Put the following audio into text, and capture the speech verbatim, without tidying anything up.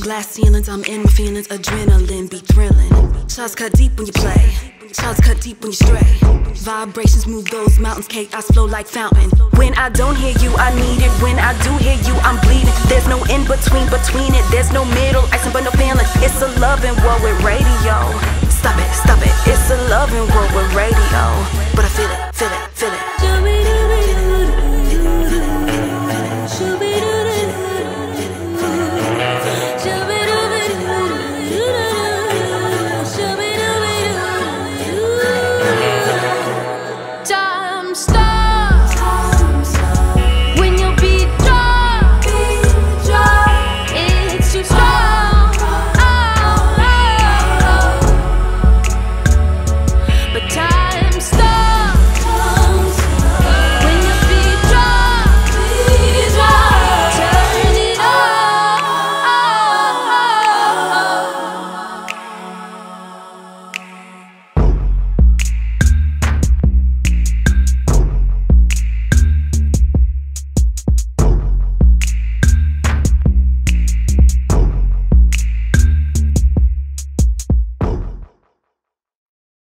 glass ceilings, I'm in my feelings, adrenaline be thrilling. Shots cut deep when you play, shots cut deep when you stray. Vibrations move those mountains, chaos flow like fountain. When I don't hear you, I need it. When I do hear you, I'm bleeding. There's no in between, between it. There's no middle, icing but no feeling. It's a loving world with radio. Stop it, stop it. It's a loving world with radio. But I feel it, feel it, feel it.